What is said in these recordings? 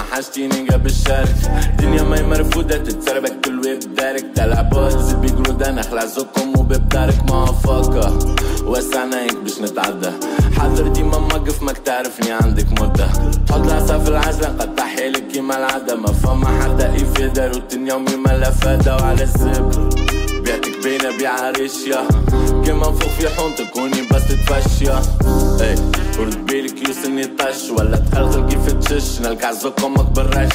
حاجتيني قبل الشارك. الدنيا ماي مرفودة تتسربك كل ويب دارك. تلعب بوز بيقولوا ده نخلع زكم وببدارك ما فاكا وسعناك باش نتعدى. حاضر ديما موقف ماك تعرفني عندك مدة. تحط العصا في العجلة قطع حيلك كيما العادة. ما فما حتى إفادة روتين يومي ملا فادة. وعلى الزب بيعتك بينا بيع ريشيا كيما نفوق في حومتك وني بس تتفشيا. اي ورد بالك يوصلني طش ولا تخلخل كيف تشش نلقى زك امك بالرش.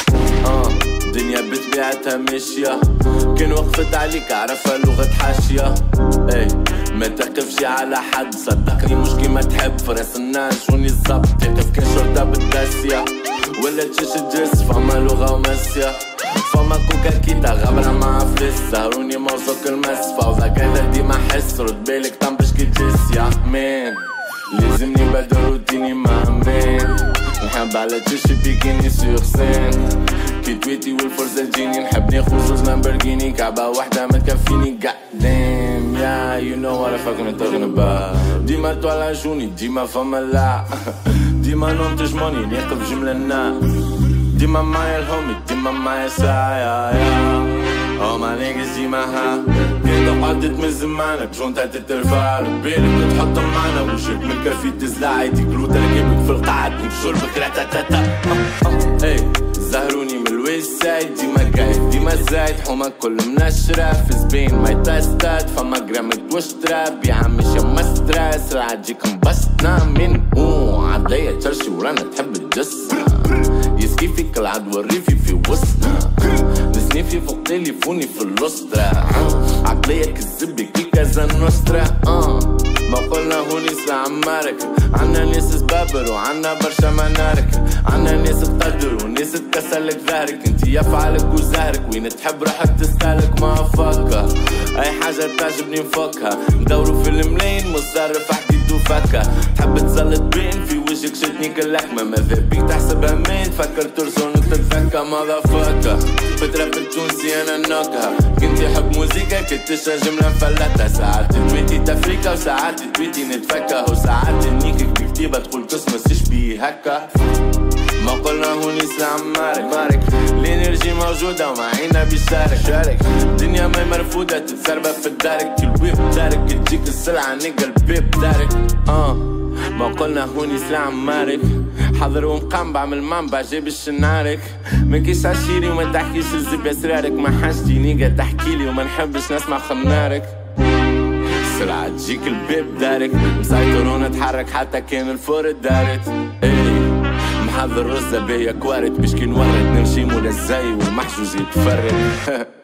الدنيا بطبيعتها ماشية كان وقفت عليك عرفها لغة حاشية. اي ما تقفش على حد صدقني مش كيما تحب. فراس الناس شوني الزبط تقف كان شرطة بالداسية ولا تشش الجس. فما لغة ومسية فما كوكا كيتا غبرة مع فلس. سهروني موزوك المس فوضى كذا ديما حس. رد بالك طنبش كي تجس يا مان. لازمني بدل روتيني مع مان. نحب على تشي بيكيني سيغ سين. كي تويتي والفرصة تجيني نحب ناخد زوز لامبرجيني. كعبة واحدة ما تكفيني goddamn yeah you know what I fucking talking about. ديما توالعجوني ديما فما لا ديما ننتج موني ناقف جملة النا. ديما معايا الهومي ديما معايا ساعة all my niggas ديما ها. كي تقعد تمز معنا بجونتا تترفع بالك تحطهم معنا. وشك من الكافي تزلع يديكلو تركبك في القاعد وشربك راتاتاتا. اي زهروني من الويست سايد ديما قايد ديما زايد. حومك كل منشرة في زبين ما يتستات. فما جرامت واشترى بيع مش يما ستريس. راح تجيك مبسطنا من عدلية ترشي ورانا تحب تجسنا. يسكي فيك العدوى الريفي في وسطنا. نسنيفي فوق تليفوني في اللوسترا. عقلية كذب كي كازا نوسترا. ما قلنا هوني سلع عمارك. عنا ناس سبابر وعنا برشا منارك. عنا ناس تقدر وناس تكسلك ظهرك. انتي يفعلك وزهرك وين تحب روحك تستهلك ما فكا. اي حاجة تعجبني نفكها. ندورو في الملايين مصرف حديد وفكة. تحب تزلط بين في وجهك شدني كاللحمة. ماذا بيك تحسبها مين تفكر ترسون وتتفكى ماذا فكا. بتراب التونسي انا النكهة. كنت يحب موزيكا كتشرى جملة مفلتها. ساعات تويتي تفريكا وساعات تويتي نتفكه. وساعات نيكك بكتيبة تقول كسمس يشبيه هكا. ما قلنا هوني سلام مارك الانرجي موجودة ومعينا بيشارك. الدنيا ماي مرفودة تتسربة في الدارك. كل ويب دارك تجيك السلعة نيجا البيب دارك. ما قلنا هوني سلام مارك. حاضر ومقام بعمل منبع جايب الشنارك. ماكيش عشيري وما تحكيش الزب اسرارك. ما حاجتي نيجا تحكيلي وما نحبش نسمع خمارك. السلعة تجيك البيب دارك. مسيطر ونتحرك حتى كان الفور دارت. محضر رزة بيا كوارت باش كي نورد نمشي مولا الزي والمحجوز يتفرد.